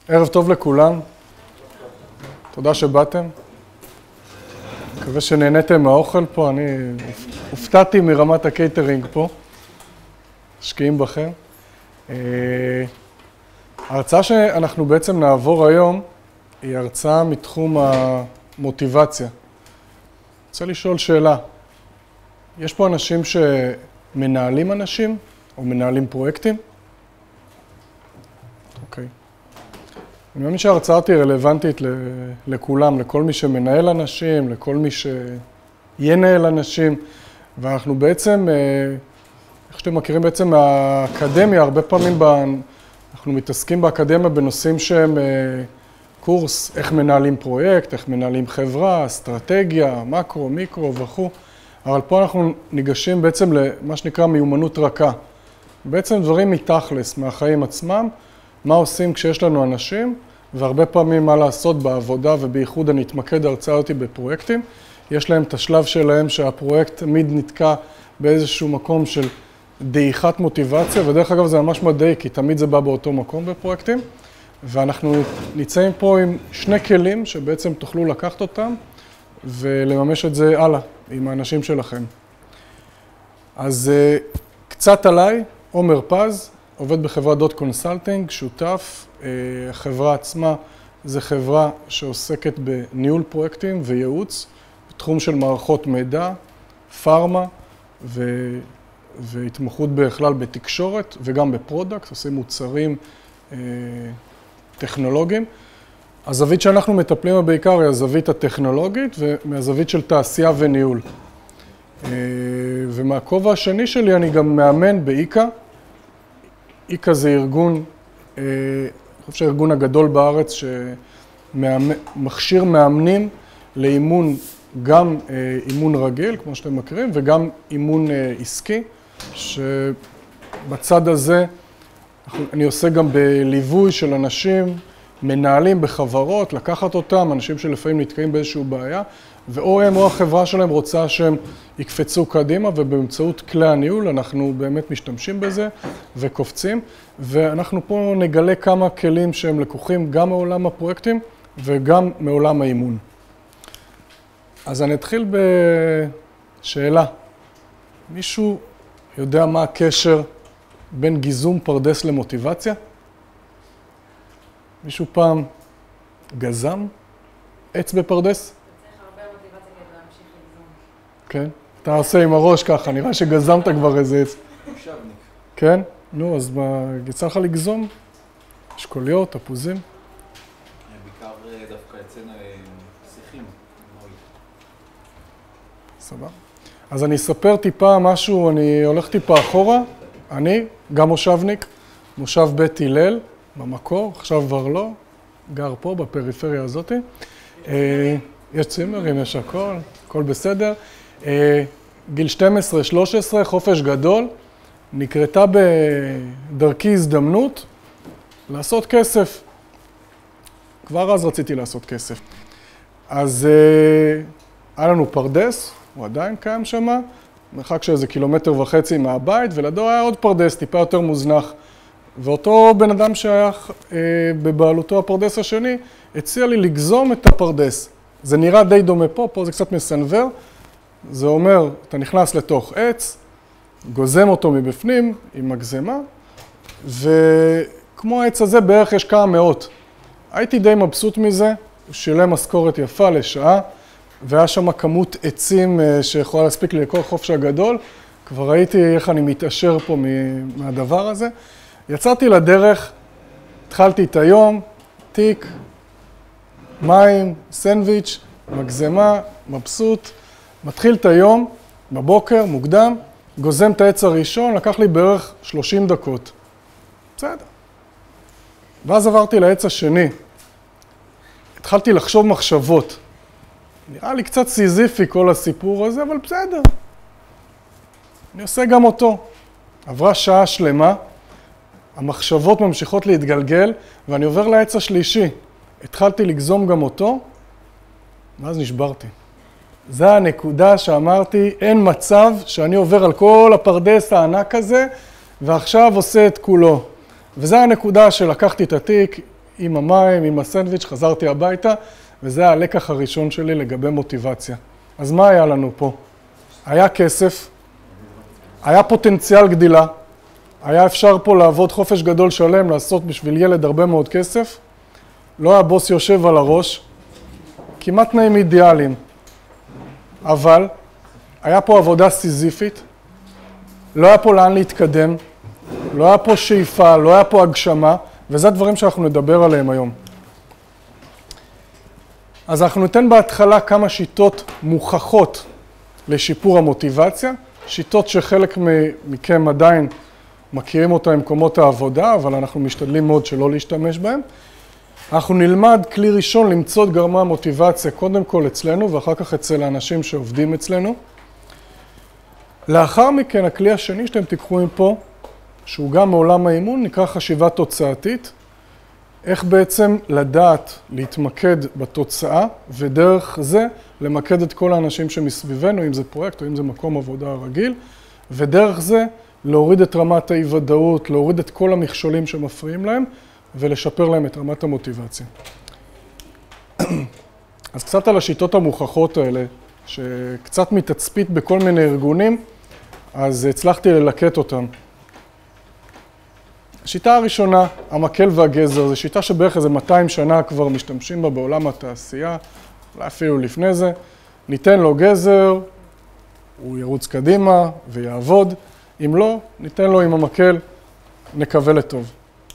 ערב טוב לכולם. תודה שבאתם. מקווה שנהניתם מהאוכל פה. אני הופתעתי מרמת הקייטרינג פה. משקיעים בכם. ההרצאה שאנחנו בעצם נעבור היום היא הרצאה מתחום המוטיבציה. רוצה לשאול שאלה. יש פה אנשים שמנהלים אנשים או מנהלים פרויקטים? אוקיי. אני מאמין שההרצאה תהיה רלוונטית לכולם, לכל מי שמנהל אנשים, לכל מי שינהל אנשים, ואנחנו בעצם, איך שאתם מכירים בעצם מהאקדמיה, הרבה פעמים אנחנו מתעסקים באקדמיה בנושאים שהם קורס, איך מנהלים פרויקט, איך מנהלים חברה, אסטרטגיה, מקרו, מיקרו וכו', אבל פה אנחנו ניגשים בעצם למה שנקרא מיומנות רכה. בעצם דברים מתכלס, מהחיים עצמם, מה עושים כשיש לנו אנשים, והרבה פעמים מה לעשות בעבודה, ובייחוד אני אתמקד הרצאה אותי בפרויקטים. יש להם את השלב שלהם שהפרויקט תמיד נתקע באיזשהו מקום של דעיכת מוטיבציה, ודרך אגב זה ממש מדעי, כי תמיד זה בא באותו מקום בפרויקטים. ואנחנו נמצאים פה עם שני כלים שבעצם תוכלו לקחת אותם, ולממש את זה הלאה, עם האנשים שלכם. אז קצת עליי, עומר פז, עובד בחברת דוט קונסלטינג, שותף. החברה עצמה זה חברה שעוסקת בניהול פרויקטים וייעוץ, בתחום של מערכות מידע, פארמה והתמחות בכלל בתקשורת וגם בפרודקט, עושים מוצרים טכנולוגיים. הזווית שאנחנו מטפלים בעיקר היא הזווית הטכנולוגית ומהזווית של תעשייה וניהול. ומהכובע השני שלי אני גם מאמן באיקה. איקה זה ארגון, אני חושב שהארגון הגדול בארץ שמכשיר מאמנים לאימון, גם אימון רגיל, כמו שאתם מכירים, וגם אימון עסקי, שבצד הזה אני עושה גם בליווי של אנשים, מנהלים בחברות, לקחת אותם, אנשים שלפעמים נתקעים באיזושהי בעיה, ואו הם או החברה שלהם רוצה שהם יקפצו קדימה, ובאמצעות כלי הניהול אנחנו באמת משתמשים בזה וקופצים, ואנחנו פה נגלה כמה כלים שהם לקוחים גם מעולם הפרויקטים וגם מעולם האימון. אז אני אתחיל בשאלה. מישהו יודע מה הקשר בין גיזום פרדס למוטיבציה? מישהו פעם גזם עץ בפרדס? צריך הרבה מוטיבציה כדי להמשיך לגזום. כן? אתה עושה עם הראש ככה, נראה שגזמת כבר איזה עץ. מושבניק. כן? נו, אז יצא לך לגזום? אשכוליות, תפוזים? בעיקר דווקא אצלנו שיחים. סבבה. אז אני אספר טיפה משהו, אני הולך טיפה אחורה. אני, גם מושבניק, מושב בית הלל, במקור, עכשיו כבר לא, גר פה בפריפריה הזאת. יש צימרים, יש הכל, הכל בסדר. גיל 12-13, חופש גדול, נקרתה בדרכי הזדמנות לעשות כסף. כבר אז רציתי לעשות כסף. אז היה לנו פרדס, הוא עדיין קיים שם, מרחק של איזה 1.5 קילומטר מהבית, ולדור היה עוד פרדס, טיפה יותר מוזנח. ואותו בן אדם שהיה בבעלותו הפרדס השני, הציע לי לגזום את הפרדס. זה נראה די דומה פה, פה זה קצת מסנבר. זה אומר, אתה נכנס לתוך עץ, גוזם אותו מבפנים עם מגזמה, וכמו העץ הזה בערך יש כמה מאות. הייתי די מבסוט מזה, הוא שילם משכורת יפה לשעה, והיה שם כמות עצים שיכולה להספיק לי לכל חופש הגדול. כבר ראיתי איך אני מתעשר פה מהדבר הזה. יצאתי לדרך, התחלתי את היום, תיק, מים, סנדוויץ', מגזמה, מבסוט. מתחיל את היום, בבוקר, מוקדם, גוזם את העץ הראשון, לקח לי בערך 30 דקות. בסדר. ואז עברתי לעץ השני. התחלתי לחשוב מחשבות. נראה לי קצת סיזיפי כל הסיפור הזה, אבל בסדר. אני עושה גם אותו. עברה שעה שלמה, המחשבות ממשיכות להתגלגל, ואני עובר לעץ השלישי. התחלתי לגזום גם אותו, ואז נשברתי. זו הנקודה שאמרתי, אין מצב שאני עובר על כל הפרדס הענק הזה, ועכשיו עושה את כולו. וזו הנקודה שלקחתי את התיק, עם המים, עם הסנדוויץ', חזרתי הביתה, וזה הלקח הראשון שלי לגבי מוטיבציה. אז מה היה לנו פה? היה כסף, היה פוטנציאל גדילה, היה אפשר פה לעבוד חופש גדול שלם, לעשות בשביל ילד הרבה מאוד כסף, לא הבוס יושב על הראש, כמעט תנאים אידיאליים, אבל היה פה עבודה סיזיפית, לא היה פה לאן להתקדם, לא היה פה שאיפה, לא היה פה הגשמה, וזה הדברים שאנחנו נדבר עליהם היום. אז אנחנו ניתן בהתחלה כמה שיטות מוכחות לשיפור המוטיבציה, שיטות שחלק מכם עדיין מכירים אותה במקומות העבודה, אבל אנחנו משתדלים מאוד שלא להשתמש בהם. אנחנו נלמד כלי ראשון למצוא את גרמי המוטיבציה, קודם כל אצלנו ואחר כך אצל האנשים שעובדים אצלנו. לאחר מכן, הכלי השני שאתם תיקחו מפה, שהוא גם מעולם האימון, נקרא חשיבה תוצאתית. איך בעצם לדעת להתמקד בתוצאה, ודרך זה למקד את כל האנשים שמסביבנו, אם זה פרויקט או אם זה מקום עבודה רגיל, ודרך זה להוריד את רמת האי-ודאות, להוריד את כל המכשולים שמפריעים להם, ולשפר להם את רמת המוטיבציה. אז קצת על השיטות המוכחות האלה, שקצת מתצפית בכל מיני ארגונים, אז הצלחתי ללקט אותם. השיטה הראשונה, המקל והגזר, זו שיטה שבערך איזה 200 שנה כבר משתמשים בה בעולם התעשייה, אולי אפילו לפני זה. ניתן לו גזר, הוא ירוץ קדימה ויעבוד. אם לא, ניתן לו עם המקל, נקווה לטוב.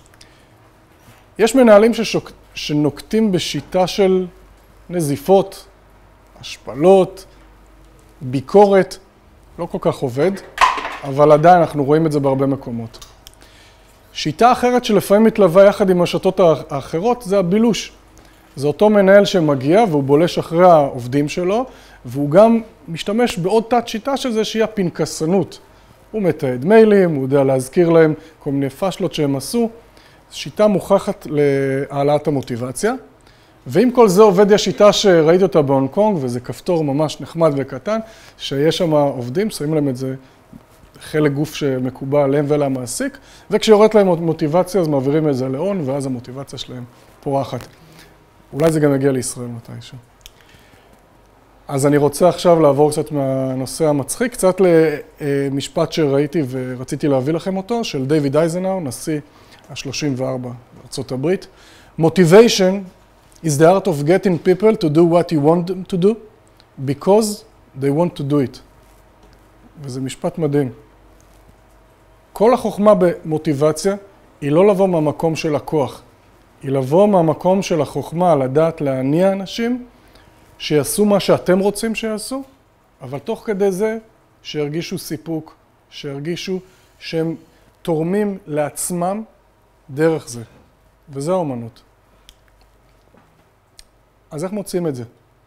יש מנהלים שנוקטים בשיטה של נזיפות, השפלות, ביקורת, לא כל כך עובד, אבל עדיין אנחנו רואים את זה בהרבה מקומות. שיטה אחרת שלפעמים מתלווה יחד עם השיטות האחרות זה הבילוש. זה אותו מנהל שמגיע והוא בולש אחרי העובדים שלו, והוא גם משתמש בעוד תת שיטה של זה שהיא הפנקסנות. הוא מתעד מיילים, הוא יודע להזכיר להם כל מיני פשלות שהם עשו. שיטה מוכחת להעלאת המוטיבציה. ועם כל זה עובד השיטה שראיתי אותה בהונג קונג, וזה כפתור ממש נחמד וקטן, שיש שם עובדים, שמים להם את זה חלק גוף שמקובל עליהם ולמעסיק, וכשיורדת להם מוטיבציה אז מעבירים את זה להון, ואז המוטיבציה שלהם פורחת. אולי זה גם יגיע לישראל מתישהו. אז אני רוצה עכשיו לעבור קצת מהנושא המצחיק, קצת למשפט שראיתי ורציתי להביא לכם אותו, של דיוויד אייזנהאואר, נשיא ה-34 בארצות הברית. Motivation is the art of getting people to do what you want them to do, because they want to do it. וזה משפט מדהים. כל החוכמה במוטיבציה היא לא לבוא מהמקום של הכוח, היא לבוא מהמקום של החוכמה, לדעת להניע אנשים שיעשו מה שאתם רוצים שיעשו, אבל תוך כדי זה שירגישו סיפוק, שירגישו שהם תורמים לעצמם דרך זה. וזה האומנות. אז איך מוצאים את זה?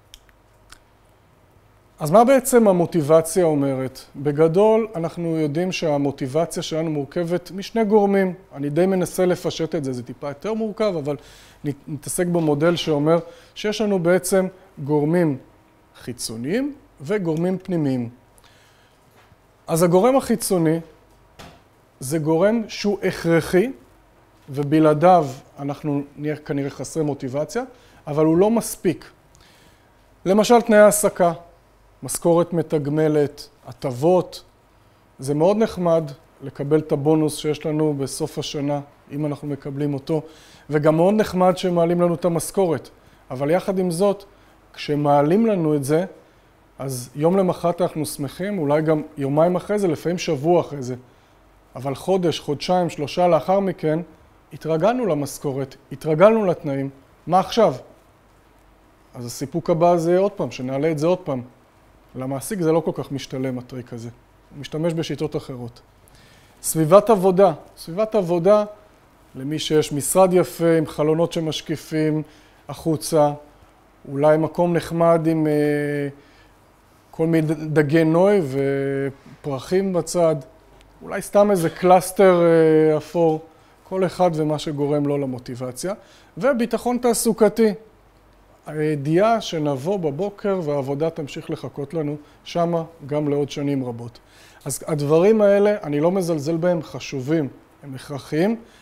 אז מה בעצם המוטיבציה אומרת? בגדול אנחנו יודעים שהמוטיבציה שלנו מורכבת משני גורמים. אני די מנסה לפשט את זה, זה טיפה יותר מורכב, אבל נתעסק במודל שאומר שיש לנו בעצם גורמים חיצוניים וגורמים פנימיים. אז הגורם החיצוני זה גורם שהוא הכרחי, ובלעדיו אנחנו נהיה כנראה חסרי מוטיבציה, אבל הוא לא מספיק. למשל תנאי העסקה. משכורת מתגמלת, הטבות, זה מאוד נחמד לקבל את הבונוס שיש לנו בסוף השנה, אם אנחנו מקבלים אותו, וגם מאוד נחמד שמעלים לנו את המשכורת. אבל יחד עם זאת, כשמעלים לנו את זה, אז יום למחרת אנחנו שמחים, אולי גם יומיים אחרי זה, לפעמים שבוע אחרי זה. אבל חודש, חודשיים, 3 לאחר מכן, התרגלנו למשכורת, התרגלנו לתנאים. מה עכשיו? אז הסיפוק הבא זה עוד פעם, שנעלה את זה עוד פעם. למעסיק זה לא כל כך משתלם הטריק הזה. הוא משתמש בשיטות אחרות. סביבת עבודה. סביבת עבודה, למי שיש משרד יפה, עם חלונות שמשקיפים החוצה, אולי מקום נחמד עם כל מיני דגי נוי ופרחים בצד, אולי סתם איזה קלאסטר אפור, כל אחד ומה שגורם לו למוטיבציה, וביטחון תעסוקתי. הידיעה שנבוא בבוקר והעבודה תמשיך לחכות לנו שמה גם לעוד שנים רבות. אז הדברים האלה, אני לא מזלזל בהם, חשובים, הם הכרחיים,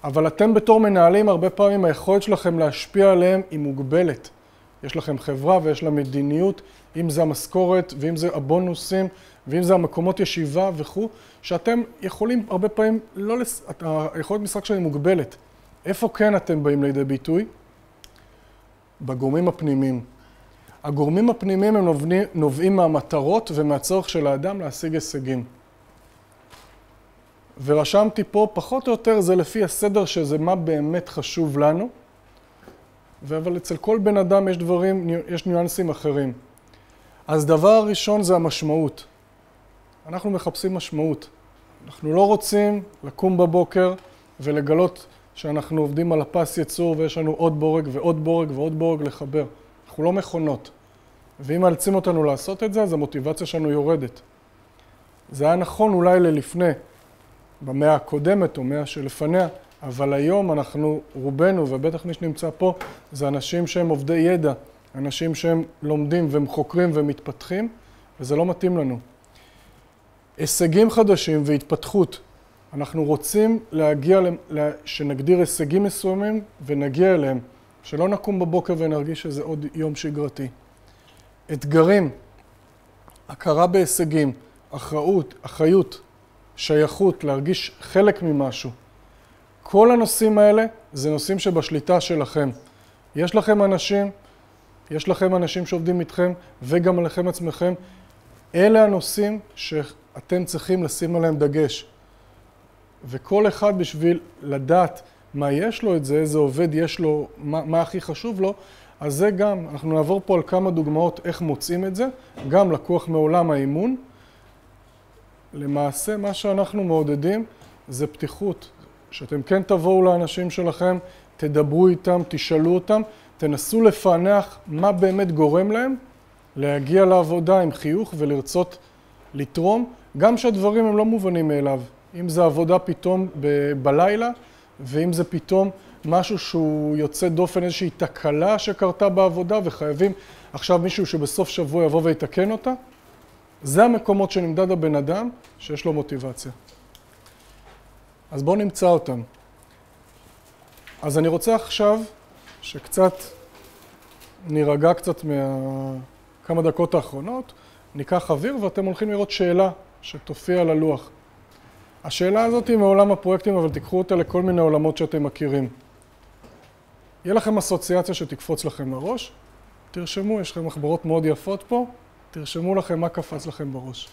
אבל אתם בתור מנהלים, הרבה פעמים היכולת שלכם להשפיע עליהם היא מוגבלת. יש לכם חברה ויש לה מדיניות, אם זה המשכורת ואם זה הבונוסים ואם זה המקומות ישיבה וכו', שאתם יכולים הרבה פעמים, היכולת משחק שלהם מוגבלת. איפה כן אתם באים לידי ביטוי? בגורמים הפנימיים. הגורמים הפנימיים הם נובעים מהמטרות ומהצורך של האדם להשיג הישגים. ורשמתי פה, פחות או יותר זה לפי הסדר שזה מה באמת חשוב לנו, אבל אצל כל בן אדם יש ניואנסים אחרים. אז דבר הראשון זה המשמעות. אנחנו מחפשים משמעות. אנחנו לא רוצים לקום בבוקר ולגלות שאנחנו עובדים על הפס ייצור ויש לנו עוד בורג ועוד בורג ועוד בורג לחבר. אנחנו לא מכונות. ואם מאלצים אותנו לעשות את זה, אז המוטיבציה שלנו יורדת. זה היה נכון אולי ללפני, במאה הקודמת או מאה שלפניה, אבל היום אנחנו, רובנו, ובטח מי שנמצא פה, זה אנשים שהם עובדי ידע, אנשים שהם לומדים והם חוקרים ומתפתחים, וזה לא מתאים לנו. הישגים חדשים והתפתחות. אנחנו רוצים להגיע, שנגדיר הישגים מסוימים ונגיע אליהם, שלא נקום בבוקר ונרגיש שזה עוד יום שגרתי. אתגרים, הכרה בהישגים, אחריות, שייכות, להרגיש חלק ממשהו. כל הנושאים האלה זה נושאים שבשליטה שלכם. יש לכם אנשים שעובדים איתכם וגם עליכם עצמכם. אלה הנושאים שאתם צריכים לשים עליהם דגש. וכל אחד בשביל לדעת מה יש לו את זה, איזה עובד יש לו, מה הכי חשוב לו, אז זה גם, אנחנו נעבור פה על כמה דוגמאות איך מוצאים את זה, גם לקוח מעולם האימון. למעשה מה שאנחנו מעודדים זה פתיחות, שאתם כן תבואו לאנשים שלכם, תדברו איתם, תשאלו אותם, תנסו לפענח מה באמת גורם להם להגיע לעבודה עם חיוך ולרצות לתרום, גם שהדברים הם לא מובנים מאליו. אם זה עבודה פתאום בלילה, ואם זה פתאום משהו שהוא יוצא דופן, איזושהי תקלה שקרתה בעבודה, וחייבים עכשיו מישהו שבסוף שבוע יבוא ויתקן אותה, זה המקומות שנמדד הבן אדם שיש לו מוטיבציה. אז בואו נמצא אותם. אז אני רוצה עכשיו שקצת נירגע קצת כמה דקות האחרונות, ניקח אוויר ואתם הולכים לראות שאלה שתופיע על הלוח. השאלה הזאת היא מעולם הפרויקטים, אבל תיקחו אותה לכל מיני עולמות שאתם מכירים. יהיה לכם אסוציאציה שתקפוץ לכם לראש, תרשמו, יש לכם מחברות מאוד יפות פה, תרשמו לכם מה קפץ לכם בראש.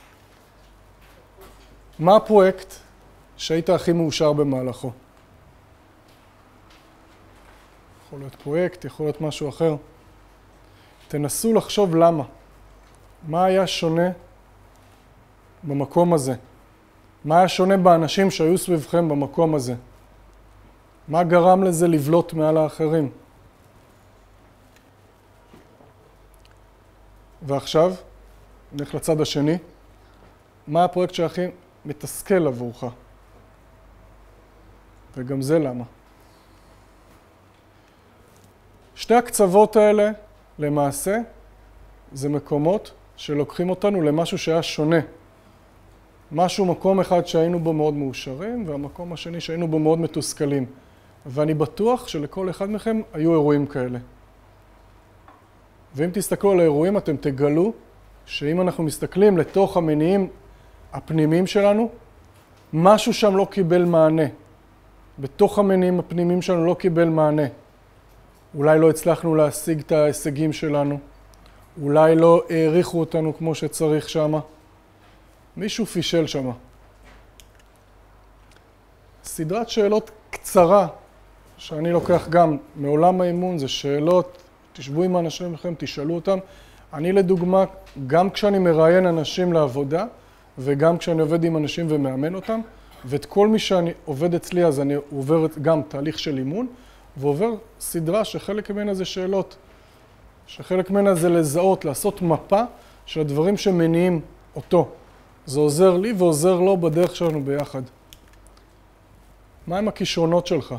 מה הפרויקט שהיית הכי מאושר במהלכו? יכול להיות פרויקט, יכול להיות משהו אחר. תנסו לחשוב למה. מה היה שונה במקום הזה? מה היה שונה באנשים שהיו סביבכם במקום הזה? מה גרם לזה לבלוט מעל האחרים? ועכשיו, נלך לצד השני. מה הפרויקט שהכי מתסכל עבורך? וגם זה למה. שתי הקצוות האלה, למעשה, זה מקומות שלוקחים אותנו למשהו שהיה שונה. מקום אחד שהיינו בו מאוד מאושרים, והמקום השני שהיינו בו מאוד מתוסכלים. ואני בטוח שלכל אחד מכם היו אירועים כאלה. ואם תסתכלו על האירועים, אתם תגלו שאם אנחנו מסתכלים לתוך המניעים הפנימיים שלנו, משהו שם לא קיבל מענה. בתוך המניעים הפנימיים שלנו לא קיבל מענה. אולי לא הצלחנו להשיג את ההישגים שלנו, אולי לא העריכו אותנו כמו שצריך שמה. מישהו פישל שמה. סדרת שאלות קצרה, שאני לוקח גם מעולם האימון, זה שאלות, תשבו עם האנשים לכם, תשאלו אותם. אני לדוגמה, גם כשאני מראיין אנשים לעבודה, וגם כשאני עובד עם אנשים ומאמן אותם, ואת כל מי שאני עובד אצלי, אז אני עובר גם תהליך של אימון, ועובר סדרה שחלק ממנה זה שאלות, שחלק ממנה זה לזהות, לעשות מפה של הדברים שמניעים אותו. זה עוזר לי ועוזר לו בדרך שלנו ביחד. מה הם הכישרונות שלך?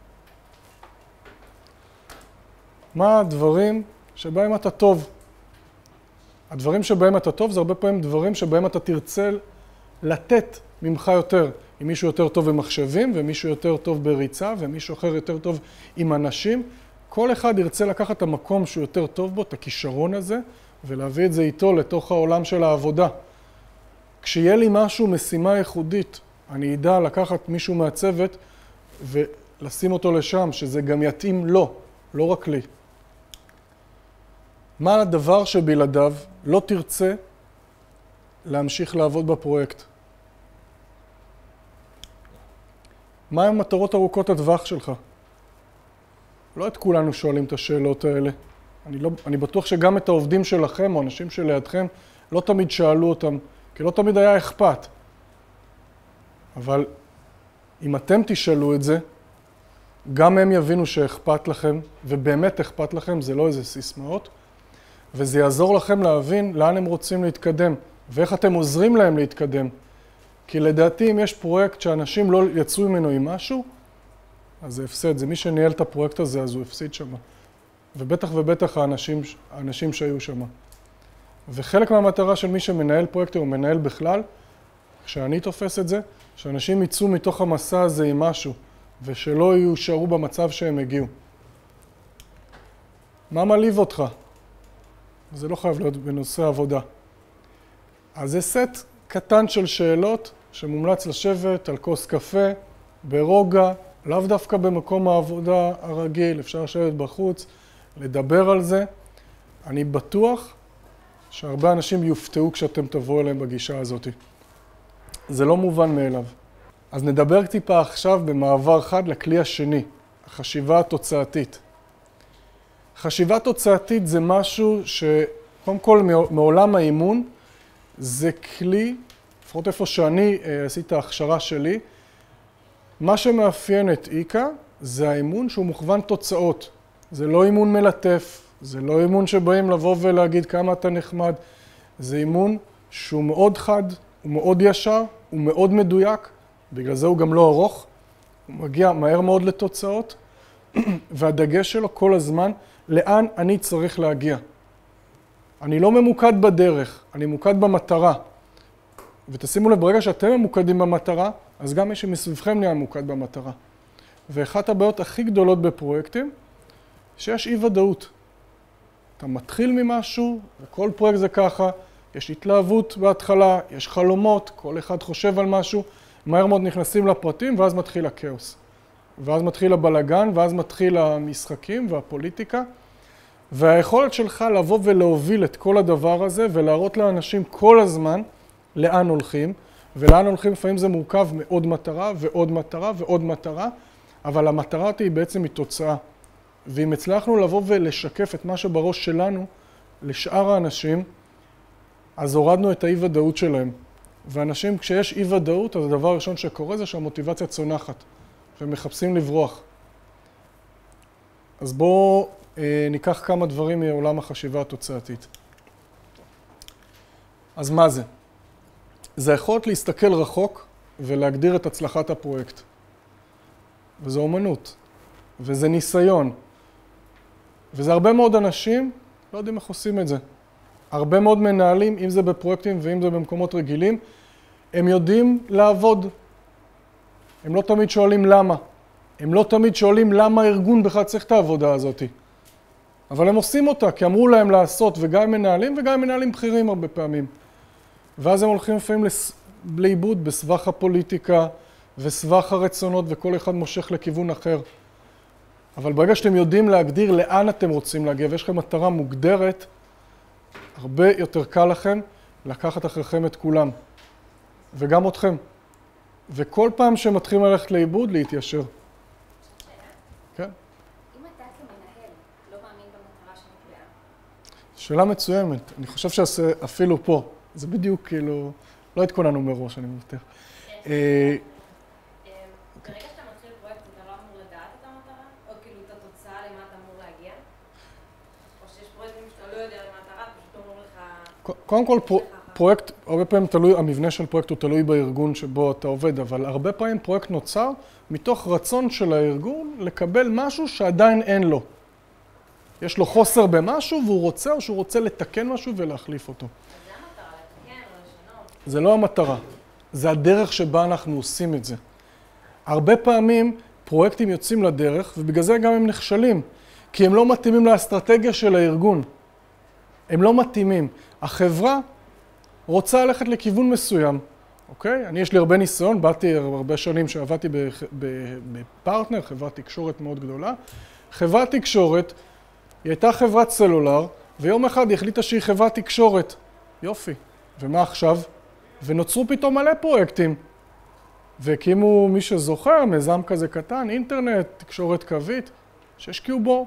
מה הדברים שבהם אתה טוב? הדברים שבהם אתה טוב זה הרבה פעמים דברים שבהם אתה תרצה לתת ממך יותר. אם מישהו יותר טוב במחשבים, ומישהו יותר טוב בריצה, ומישהו אחר יותר טוב עם אנשים, כל אחד ירצה לקחת את המקום שהוא יותר טוב בו, את הכישרון הזה, ולהביא את זה איתו לתוך העולם של העבודה. כשיהיה לי משהו, משימה ייחודית, אני אדע לקחת מישהו מהצוות ולשים אותו לשם, שזה גם יתאים לו, לא רק לי. מה הדבר שבלעדיו לא תרצה להמשיך לעבוד בפרויקט? מה הם מטרות ארוכות הטווח שלך? לא את כולנו שואלים את השאלות האלה. אני בטוח שגם את העובדים שלכם או אנשים שלידכם לא תמיד שאלו אותם, כי לא תמיד היה אכפת. אבל אם אתם תשאלו את זה, גם הם יבינו שאכפת לכם, ובאמת אכפת לכם, זה לא איזה סיסמאות, וזה יעזור לכם להבין לאן הם רוצים להתקדם, ואיך אתם עוזרים להם להתקדם. כי לדעתי, אם יש פרויקט שאנשים לא יצאו ממנו עם משהו, אז זה הפסד. זה מי שניהל את הפרויקט הזה, אז הוא הפסיד שם. ובטח ובטח האנשים שהיו שם. וחלק מהמטרה של מי שמנהל פרויקט או מנהל בכלל, כשאני תופס את זה, שאנשים יצאו מתוך המסע הזה עם משהו, ושלא יישארו במצב שהם הגיעו. מה מלהיב אותך? זה לא חייב להיות בנושא עבודה. אז זה סט קטן של שאלות שמומלץ לשבת על כוס קפה, ברוגע, לאו דווקא במקום העבודה הרגיל, אפשר לשבת בחוץ, לדבר על זה. אני בטוח שהרבה אנשים יופתעו כשאתם תבואו אליהם בגישה הזאת. זה לא מובן מאליו. אז נדבר טיפה עכשיו במעבר חד לכלי השני, החשיבה התוצאתית. חשיבה תוצאתית זה משהו שקודם כל מעולם האימון, זה כלי, לפחות איפה שאני עשיתי את ההכשרה שלי, מה שמאפיין את איקה זה האימון שהוא מוכוון תוצאות. זה לא אימון מלטף, זה לא אימון שבאים לבוא ולהגיד כמה אתה נחמד. זה אימון שהוא מאוד חד, הוא מאוד ישר, הוא מאוד מדויק, בגלל זה הוא גם לא ארוך, הוא מגיע מהר מאוד לתוצאות, והדגש שלו כל הזמן, לאן אני צריך להגיע. אני לא ממוקד בדרך, אני ממוקד במטרה. ותשימו לב, ברגע שאתם ממוקדים במטרה, אז גם מי שמסביבכם נהיה ממוקד במטרה. ואחת הבעיות הכי גדולות בפרויקטים, שיש אי ודאות. אתה מתחיל ממשהו, וכל פרויקט זה ככה, יש התלהבות בהתחלה, יש חלומות, כל אחד חושב על משהו, מהר מאוד נכנסים לפרטים, ואז מתחיל הכאוס. ואז מתחיל הבלגן, ואז מתחיל המשחקים והפוליטיקה. והיכולת שלך לבוא ולהוביל את כל הדבר הזה, ולהראות לאנשים כל הזמן לאן הולכים, ולאן הולכים לפעמים זה מורכב מעוד מטרה ועוד מטרה ועוד מטרה, אבל המטרה היא בעצם תוצאה. ואם הצלחנו לבוא ולשקף את מה שבראש שלנו לשאר האנשים, אז הורדנו את האי-ודאות שלהם. ואנשים, כשיש אי-ודאות, אז הדבר הראשון שקורה זה שהמוטיבציה צונחת, ומחפשים לברוח. אז בואו ניקח כמה דברים מעולם החשיבה התוצאתית. אז מה זה? זה יכולת להסתכל רחוק ולהגדיר את הצלחת הפרויקט. וזו אומנות, וזה ניסיון. וזה הרבה מאוד אנשים, לא יודעים איך עושים את זה. הרבה מאוד מנהלים, אם זה בפרויקטים ואם זה במקומות רגילים, הם יודעים לעבוד. הם לא תמיד שואלים למה. הם לא תמיד שואלים למה הארגון בכלל צריך את העבודה הזאת. אבל הם עושים אותה, כי אמרו להם לעשות, וגם מנהלים וגם מנהלים בכירים הרבה פעמים. ואז הם הולכים לפעמים לאיבוד בסבך הפוליטיקה וסבך הרצונות, וכל אחד מושך לכיוון אחר. אבל ברגע שאתם יודעים להגדיר לאן אתם רוצים להגיע, ויש לכם מטרה מוגדרת, הרבה יותר קל לכם לקחת אחריכם את כולם. וגם אתכם. וכל פעם שמתחילים ללכת לאיבוד, להתיישר. כן? אם אתה כמנהל לא מאמין במטרה שנקבעה? שאלה מצוינת. אני חושב שאפילו פה. זה בדיוק כאילו, לא התכוננו מראש, אני מבטיח. ברגע שאתה מתחיל פרויקט, אתה לא אמור לדעת את המטרה? או כאילו את התוצאה למה אתה אמור להגיע? או שיש פרויקטים שאתה לא יודע על המטרה, פשוט אומר לך... קודם כל, פרויקט, הרבה פעמים תלוי, המבנה של פרויקט הוא תלוי בארגון שבו אתה עובד, אבל הרבה פעמים פרויקט נוצר מתוך רצון של הארגון לקבל משהו שעדיין אין לו. יש לו חוסר במשהו והוא רוצה או שהוא רוצה לתקן משהו ולהחליף אותו. זה המטרה, לתקן או לשנות? זה לא המטרה. זה הדרך שבה אנחנו עושים את זה. הרבה פעמים פרויקטים יוצאים לדרך, ובגלל זה גם הם נכשלים, כי הם לא מתאימים לאסטרטגיה של הארגון. הם לא מתאימים. החברה רוצה ללכת לכיוון מסוים, אוקיי? יש לי הרבה ניסיון, באתי הרבה שנים שעבדתי בפרטנר, חברת תקשורת מאוד גדולה. חברת תקשורת, היא הייתה חברת סלולר, ויום אחד היא החליטה שהיא חברת תקשורת. יופי. ומה עכשיו? ונוצרו פתאום מלא פרויקטים. והקימו, מי שזוכר, מיזם כזה קטן, אינטרנט, תקשורת קווית, שהשקיעו בו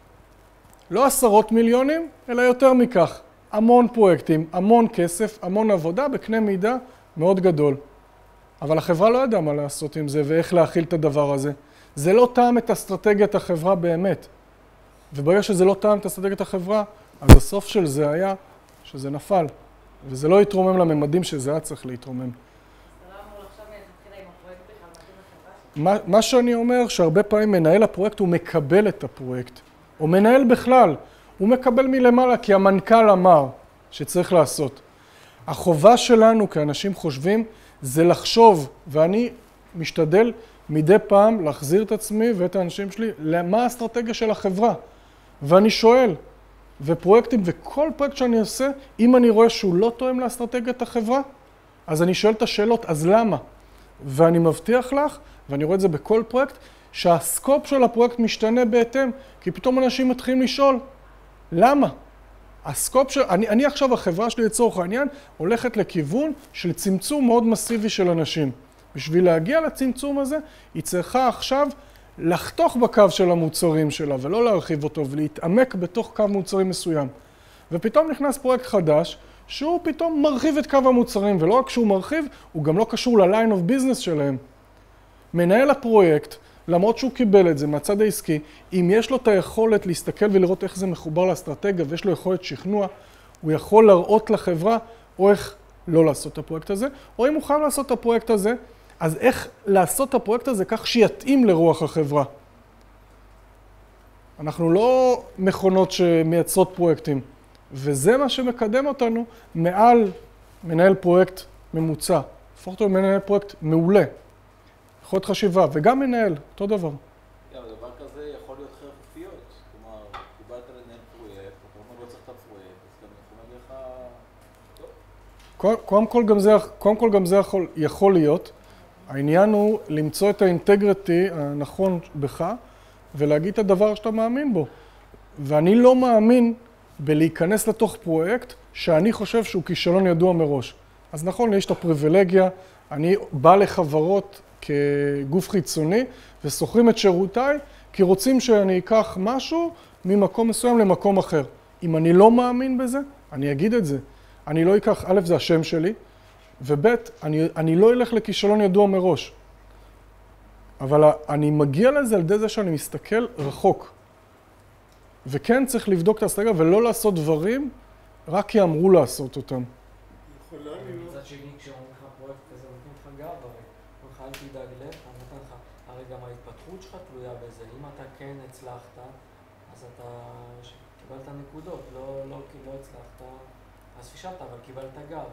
לא עשרות מיליונים, אלא יותר מכך. המון פרויקטים, המון כסף, המון עבודה, בקנה מידה מאוד גדול. אבל החברה לא ידעה מה לעשות עם זה ואיך להכיל את הדבר הזה. זה לא טעם את אסטרטגיית החברה באמת. וברגע שזה לא טעם את אסטרטגיית החברה, אז הסוף של זה היה שזה נפל. וזה לא יתרומם לממדים שזה היה צריך להתרומם. זה לא אמור לחשוב מלכתחילה עם הפרויקט בכלל, מתאים לחברה? מה שאני אומר, שהרבה פעמים מנהל הפרויקט הוא מקבל את הפרויקט. או מנהל בכלל, הוא מקבל מלמעלה כי המנכ"ל אמר שצריך לעשות. החובה שלנו כאנשים חושבים זה לחשוב, ואני משתדל מדי פעם להחזיר את עצמי ואת האנשים שלי למה האסטרטגיה של החברה. ואני שואל, ופרויקטים, וכל פרויקט שאני עושה, אם אני רואה שהוא לא תואם לאסטרטגיית החברה, אז אני שואל את השאלות, אז למה? ואני מבטיח לך, ואני רואה את זה בכל פרויקט, שהסקופ של הפרויקט משתנה בהתאם, כי פתאום אנשים מתחילים לשאול, למה? הסקופ של, אני עכשיו, החברה שלי לצורך העניין, הולכת לכיוון של צמצום מאוד מסיבי של אנשים. בשביל להגיע לצמצום הזה, היא צריכה עכשיו לחתוך בקו של המוצרים שלה, ולא להרחיב אותו, ולהתעמק בתוך קו מוצרים מסוים. ופתאום נכנס פרויקט חדש, שהוא פתאום מרחיב את קו המוצרים, ולא רק שהוא מרחיב, הוא גם לא קשור ל-line of business שלהם. מנהל הפרויקט, למרות שהוא קיבל את זה מהצד העסקי, אם יש לו את היכולת להסתכל ולראות איך זה מחובר לאסטרטגיה, ויש לו יכולת שכנוע, הוא יכול להראות לחברה או איך לא לעשות את הפרויקט הזה, או אם הוא חייב לעשות את הפרויקט הזה, אז איך לעשות את הפרויקט הזה כך שיתאים לרוח החברה. אנחנו לא מכונות שמייצרות פרויקטים, וזה מה שמקדם אותנו מעל מנהל פרויקט ממוצע. הפוך אותו מנהל פרויקט מעולה. יכולת חשיבה, וגם מנהל, אותו דבר. דבר כזה יכול להיות חרפתיות. כלומר, קיבלת לנהל פרויקט, אתה אומר לא צריך את הפרויקט, אז גם יכול להגיד לך... קודם כל גם זה יכול להיות. העניין הוא למצוא את האינטגריטי הנכון בך, ולהגיד את הדבר שאתה מאמין בו. ואני לא מאמין בלהיכנס לתוך פרויקט שאני חושב שהוא כישלון ידוע מראש. אז נכון, יש את הפריבילגיה, אני בא לחברות כגוף חיצוני, וסוחרים את שירותיי, כי רוצים שאני אקח משהו ממקום מסוים למקום אחר. אם אני לא מאמין בזה, אני אגיד את זה. אני לא אקח, א', זה השם שלי, וב', אני לא אלך לכישלון ידוע מראש. אבל אני מגיע לזה על ידי זה שאני מסתכל רחוק. וכן צריך לבדוק את האסטרטגיה ולא לעשות דברים רק כי אמרו לעשות אותם. מצד שני, כשאומרים לך פרויקט כזה, נותנים לך גב, הרי אל תדאג לך, נותן לך, הרי גם ההתפתחות שלך תלויה בזה. אם אתה כן הצלחת, אז אתה קיבלת נקודות, לא הצלחת, אז פישלת, אבל קיבלת גב.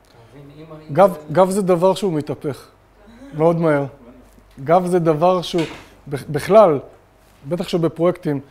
גב זה דבר שהוא מתהפך, מאוד מהר. גב זה דבר שהוא, בכלל, בטח שבפרויקטים,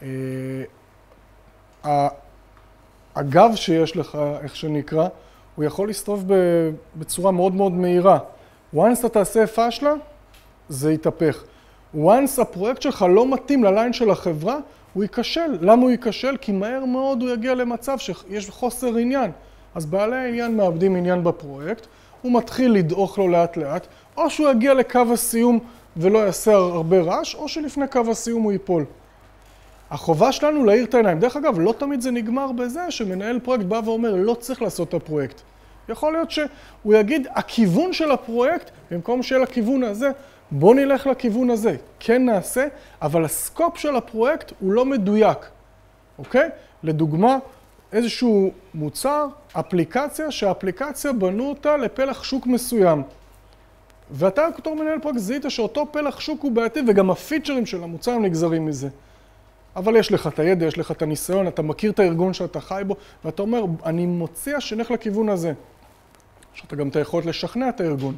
הגב שיש לך, איך שנקרא, הוא יכול להסתובב בצורה מאוד מאוד מהירה. once אתה תעשה פשלה, זה יתהפך. once הפרויקט שלך לא מתאים לליין של החברה, הוא ייכשל. למה הוא ייכשל? כי מהר מאוד הוא יגיע למצב שיש חוסר עניין. אז בעלי העניין מאבדים עניין בפרויקט, הוא מתחיל לדעוך לו לאט לאט, או שהוא יגיע לקו הסיום ולא יעשה הרבה רעש, או שלפני קו הסיום הוא ייפול. החובה שלנו להאיר את העיניים. דרך אגב, לא תמיד זה נגמר בזה שמנהל פרויקט בא ואומר, לא צריך לעשות את הפרויקט. יכול להיות שהוא יגיד, הכיוון של הפרויקט, במקום שיהיה לכיוון הזה, בוא נלך לכיוון הזה. כן נעשה, אבל הסקופ של הפרויקט הוא לא מדויק. אוקיי? לדוגמה, איזשהו מוצר, אפליקציה, שהאפליקציה בנו אותה לפלח שוק מסוים. ואתה כתור מנהל פרויקט זיהית שאותו פלח שוק הוא בעייתי, וגם הפיצ'רים של המוצר נגזרים מזה. אבל יש לך את הידע, יש לך את הניסיון, אתה מכיר את הארגון שאתה חי בו, ואתה אומר, אני מציע שנלך לכיוון הזה. יש לך גם את היכולת לשכנע את הארגון.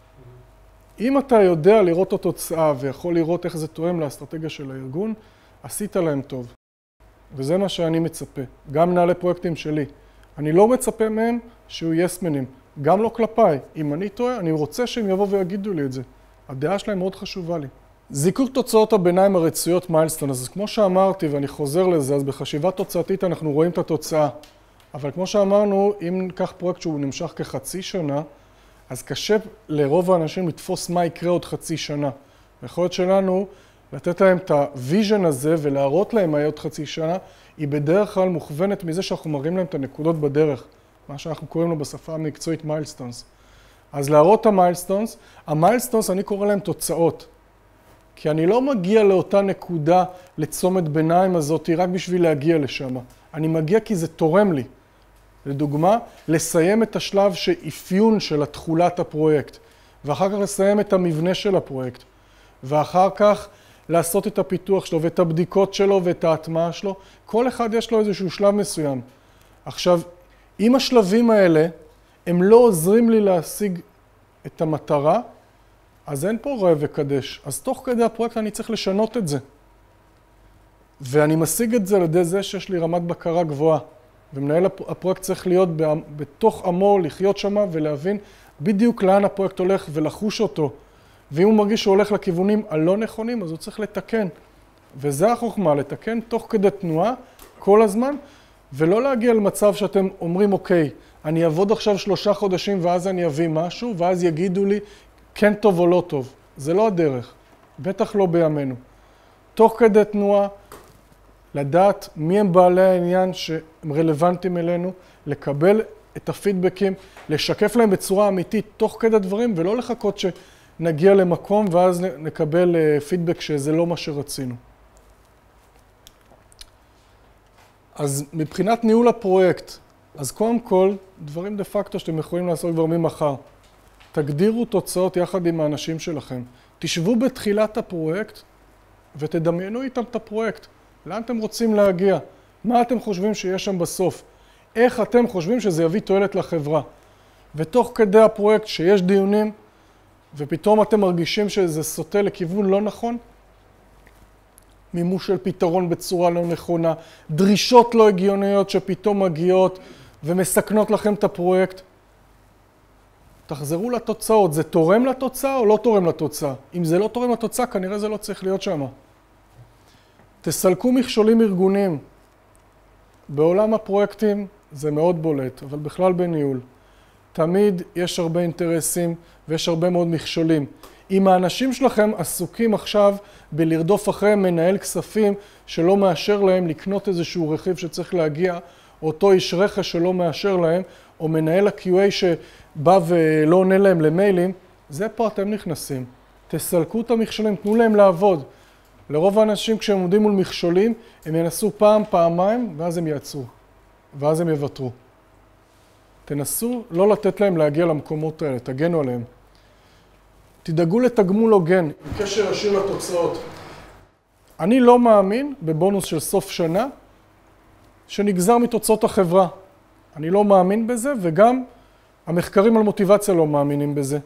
אם אתה יודע לראות את התוצאה ויכול לראות איך זה תואם לאסטרטגיה של הארגון, עשית להם טוב. וזה מה שאני מצפה. גם מנהלי פרויקטים שלי. אני לא מצפה מהם שיהיו יסמנים. גם לא כלפיי. אם אני טועה, אני רוצה שהם יבואו ויגידו לי את זה. הדעה שלהם מאוד חשובה לי. זיקוק תוצאות הביניים הרצויות מיילסטון. אז כמו שאמרתי, ואני חוזר לזה, אז בחשיבה תוצאתית אנחנו רואים את התוצאה. אבל כמו שאמרנו, אם ניקח פרויקט שהוא נמשך כחצי שנה, אז קשה לרוב האנשים לתפוס מה יקרה עוד חצי שנה. היכולת שלנו לתת להם את הוויז'ן הזה ולהראות להם מה יהיה עוד חצי שנה, היא בדרך כלל מוכוונת מזה שאנחנו מראים להם את הנקודות בדרך, מה שאנחנו קוראים לו בשפה המקצועית מיילסטונס. אז להראות את המיילסטונס אני קורא להם תוצאות. כי אני לא מגיע לאותה נקודה, לצומת ביניים הזאת, רק בשביל להגיע לשם. אני מגיע כי זה תורם לי. לדוגמה, לסיים את השלב שאפיון של התחולת הפרויקט, ואחר כך לסיים את המבנה של הפרויקט, ואחר כך לעשות את הפיתוח שלו ואת הבדיקות שלו ואת ההטמעה שלו. כל אחד יש לו איזשהו שלב מסוים. עכשיו, אם השלבים האלה הם לא עוזרים לי להשיג את המטרה, אז אין פה ראה וקדש. אז תוך כדי הפרויקט אני צריך לשנות את זה. ואני משיג את זה על ידי זה שיש לי רמת בקרה גבוהה. ומנהל הפרויקט צריך להיות בתוך עמו, לחיות שמה ולהבין בדיוק לאן הפרויקט הולך ולחוש אותו. ואם הוא מרגיש שהוא הולך לכיוונים הלא נכונים, אז הוא צריך לתקן. וזה החוכמה, לתקן תוך כדי תנועה כל הזמן, ולא להגיע למצב שאתם אומרים, אוקיי, אני אעבוד עכשיו 3 חודשים ואז אני אביא משהו, ואז יגידו לי כן טוב או לא טוב. זה לא הדרך, בטח לא בימינו. תוך כדי תנועה, לדעת מי הם בעלי העניין שהם רלוונטיים אלינו, לקבל את הפידבקים, לשקף להם בצורה אמיתית תוך כדי דברים, ולא לחכות שנגיע למקום ואז נקבל פידבק שזה לא מה שרצינו. אז מבחינת ניהול הפרויקט, אז קודם כל, דברים דה פקטו שאתם יכולים לעשות כבר ממחר. תגדירו תוצאות יחד עם האנשים שלכם. תשבו בתחילת הפרויקט ותדמיינו איתם את הפרויקט. לאן אתם רוצים להגיע? מה אתם חושבים שיש שם בסוף? איך אתם חושבים שזה יביא תועלת לחברה? ותוך כדי הפרויקט שיש דיונים, ופתאום אתם מרגישים שזה סוטה לכיוון לא נכון, מימוש של פתרון בצורה לא נכונה, דרישות לא הגיוניות שפתאום מגיעות ומסכנות לכם את הפרויקט, תחזרו לתוצאות. זה תורם לתוצאה או לא תורם לתוצאה? אם זה לא תורם לתוצאה, כנראה זה לא צריך להיות שם. תסלקו מכשולים ארגוניים. בעולם הפרויקטים זה מאוד בולט, אבל בכלל בניהול. תמיד יש הרבה אינטרסים ויש הרבה מאוד מכשולים. אם האנשים שלכם עסוקים עכשיו בלרדוף אחרי מנהל כספים שלא מאשר להם לקנות איזשהו רכיב שצריך להגיע, אותו איש רכש שלא מאשר להם, או מנהל ה-QA שבא ולא עונה להם למיילים, זה פה אתם נכנסים. תסלקו את המכשולים, תנו להם לעבוד. לרוב האנשים כשהם עומדים מול מכשולים, הם ינסו פעם, פעמיים, ואז הם יעצרו. ואז הם יוותרו. תנסו לא לתת להם להגיע למקומות האלה, תגנו עליהם. תדאגו לתגמול הוגן, בקשר ישיר לתוצאות. אני לא מאמין בבונוס של סוף שנה, שנגזר מתוצאות החברה. אני לא מאמין בזה, וגם המחקרים על מוטיבציה לא מאמינים בזה.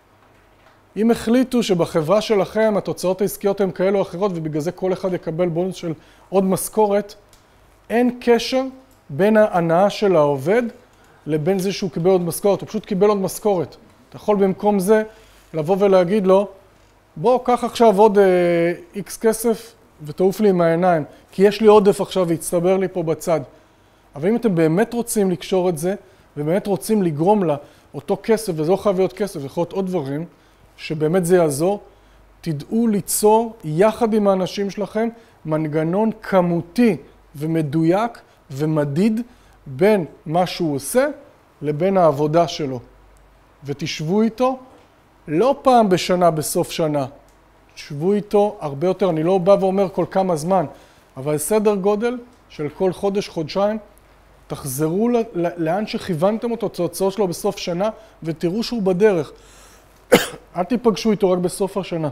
אם החליטו שבחברה שלכם התוצאות העסקיות הן כאלו או אחרות, ובגלל זה כל אחד יקבל בונוס של עוד משכורת, אין קשר בין ההנאה של העובד לבין זה שהוא קיבל עוד משכורת. הוא פשוט קיבל עוד משכורת. אתה יכול במקום זה לבוא ולהגיד לו, בוא, קח עכשיו עוד X כסף ותעוף לי עם העיניים, כי יש לי עודף עכשיו והצטבר לי פה בצד. אבל אם אתם באמת רוצים לקשור את זה, ובאמת רוצים לגרום לה אותו כסף, וזה לא חייב להיות כסף, יכול להיות עוד דברים, שבאמת זה יעזור, תדעו ליצור יחד עם האנשים שלכם מנגנון כמותי ומדויק ומדיד בין מה שהוא עושה לבין העבודה שלו. ותשבו איתו לא פעם בשנה, בסוף שנה. תשבו איתו הרבה יותר, אני לא בא ואומר כל כמה זמן, אבל סדר גודל של כל חודש, חודשיים, תחזרו לאן שכיוונתם אותו, תוצאות שלו בסוף שנה, ותראו שהוא בדרך. אל תיפגשו איתו רק בסוף השנה.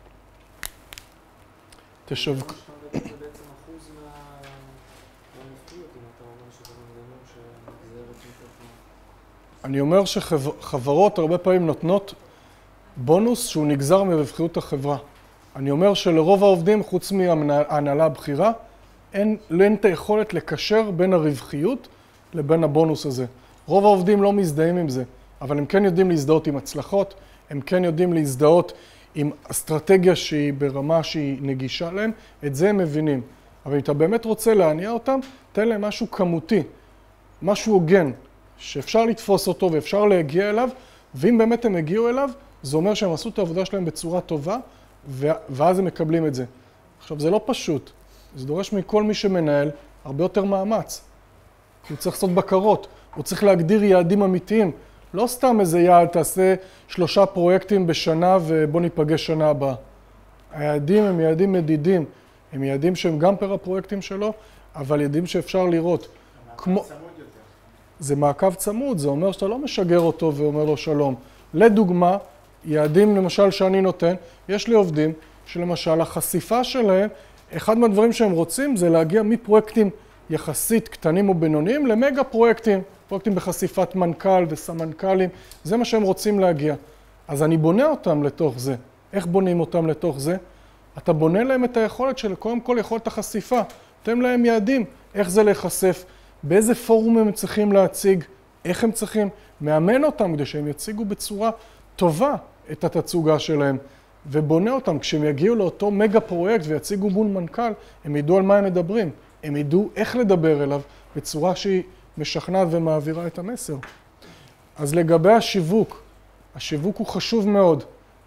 זה תשווקו. בעצם אחוז מהמפיק אישיות, אם אתה אומר שזה מנגנון שנגזרת מתוך... אני אומר שחברות הרבה פעמים נותנות בונוס שהוא נגזר מרווחיות החברה. אני אומר שלרוב העובדים, חוץ מההנהלה הבכירה, אין את היכולת לקשר בין הרווחיות לבין הבונוס הזה. רוב העובדים לא מזדהים עם זה, אבל הם כן יודעים להזדהות עם הצלחות, הם כן יודעים להזדהות עם אסטרטגיה שהיא ברמה שהיא נגישה להם, את זה הם מבינים. אבל אם אתה באמת רוצה להניע אותם, תן להם משהו כמותי, משהו הוגן, שאפשר לתפוס אותו ואפשר להגיע אליו, ואם באמת הם הגיעו אליו, זה אומר שהם עשו את העבודה שלהם בצורה טובה, ואז הם מקבלים את זה. עכשיו, זה לא פשוט. זה דורש מכל מי שמנהל הרבה יותר מאמץ. הוא צריך לעשות בקרות, הוא צריך להגדיר יעדים אמיתיים. לא סתם איזה יעד, תעשה 3 פרויקטים בשנה ובוא ניפגש שנה הבאה. היעדים הם יעדים מדידים, הם יעדים שהם גם פר הפרויקטים שלו, אבל יעדים שאפשר לראות. מעקב צמוד יותר. זה מעקב צמוד, זה אומר שאתה לא משגר אותו ואומר לו שלום. לדוגמה, יעדים למשל שאני נותן, יש לי עובדים שלמשל החשיפה שלהם, אחד מהדברים שהם רוצים זה להגיע מפרויקטים יחסית קטנים או בינוניים למגה פרויקטים, פרויקטים בחשיפת מנכ"ל וסמנכ"לים, זה מה שהם רוצים להגיע. אז אני בונה אותם לתוך זה. איך בונים אותם לתוך זה? אתה בונה להם את היכולת של קודם כל יכולת החשיפה, תן להם יעדים, איך זה להיחשף, באיזה פורום הם צריכים להציג, איך הם צריכים, מאמן אותם כדי שהם יציגו בצורה טובה את התצוגה שלהם, ובונה אותם. כשהם יגיעו לאותו מגה פרויקט ויציגו מול מנכ"ל, הם ידעו על מה הם מדברים, הם ידעו איך לדבר אליו בצורה שהיא משכנעת ומעבירה את המסר. אז לגבי השיווק, השיווק הוא חשוב מאוד.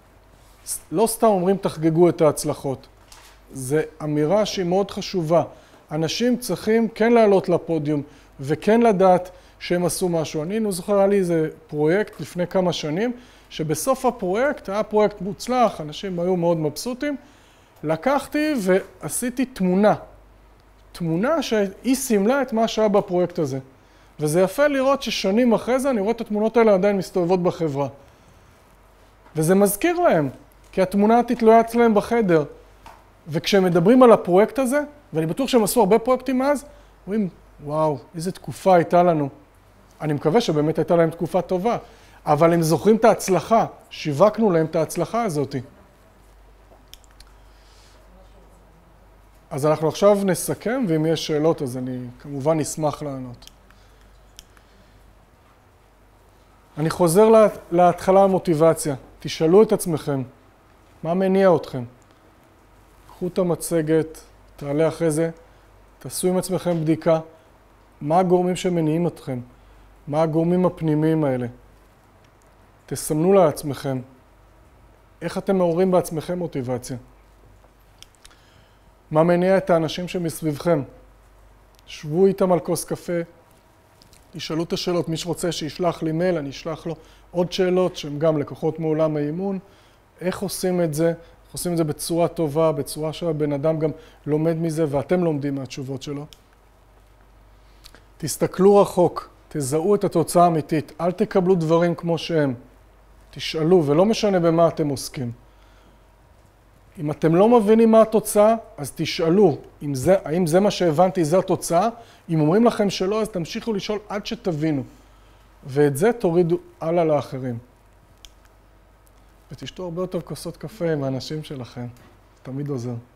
לא סתם אומרים תחגגו את ההצלחות. זו אמירה שהיא מאוד חשובה. אנשים צריכים כן לעלות לפודיום וכן לדעת שהם עשו משהו. אני זוכר, היה לי איזה פרויקט לפני כמה שנים, שבסוף הפרויקט, היה פרויקט מוצלח, אנשים היו מאוד מבסוטים, לקחתי ועשיתי תמונה שהיא סימלה את מה שהיה בפרויקט הזה. וזה יפה לראות ששנים אחרי זה אני רואה את התמונות האלה עדיין מסתובבות בחברה. וזה מזכיר להם, כי התמונה תתלויה אצלם בחדר. וכשהם מדברים על הפרויקט הזה, ואני בטוח שהם עשו הרבה פרויקטים מאז, אומרים, וואו, איזו תקופה הייתה לנו. אני מקווה שבאמת הייתה להם תקופה טובה, אבל הם זוכרים את ההצלחה, שיווקנו להם את ההצלחה הזאת. אז אנחנו עכשיו נסכם, ואם יש שאלות אז אני כמובן אשמח לענות. אני חוזר להתחלה המוטיבציה. תשאלו את עצמכם, מה מניע אתכם? קחו את המצגת, תעלה אחרי זה, תעשו עם עצמכם בדיקה, מה הגורמים שמניעים אתכם? מה הגורמים הפנימיים האלה? תסמנו לעצמכם, איך אתם מעוררים בעצמכם מוטיבציה? מה מניע את האנשים שמסביבכם? שבו איתם על כוס קפה, תשאלו את השאלות, מי שרוצה שישלח לי מייל, אני אשלח לו עוד שאלות שהן גם לקוחות מעולם האימון. איך עושים את זה? איך עושים את זה בצורה טובה, בצורה שהבן אדם גם לומד מזה ואתם לומדים מהתשובות שלו. תסתכלו רחוק, תזהו את התוצאה האמיתית, אל תקבלו דברים כמו שהם. תשאלו, ולא משנה במה אתם עוסקים. אם אתם לא מבינים מה התוצאה, אז תשאלו, האם זה מה שהבנתי, זה התוצאה? אם אומרים לכם שלא, אז תמשיכו לשאול עד שתבינו. ואת זה תורידו הלאה לאחרים. ותשתו הרבה יותר כוסות קפה עם האנשים שלכם. תמיד עוזר.